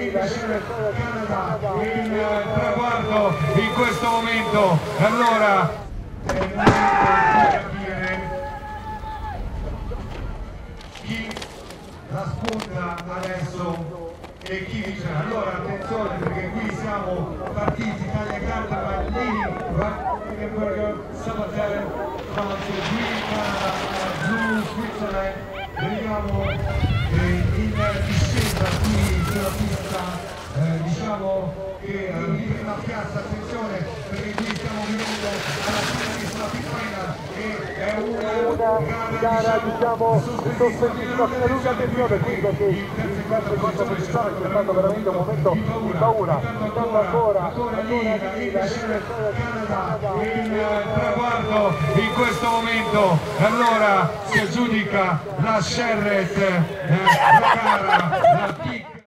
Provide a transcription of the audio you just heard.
Canada il traguardo in questo momento. Allora è il momento di capire chi la spunta adesso e chi vincerà. Allora attenzione, perché qui siamo partiti tagliacarta, Maglini, Rockenberger, Sabater, France, Green, Canada, Blue, Switzerland. Vediamo in discesa qui sulla pista, diciamo che in prima piazza, attenzione, perché qui stiamo vivendo alla fine sulla pista e è una gara diciamo sospensissima fino a lunga attenzione qui, perché il terzo quinto posizione c'è stato veramente un momento di paura. Intanto ancora Canada il traguardo in questo momento. Allora si aggiudica la Sherrett, la gara, la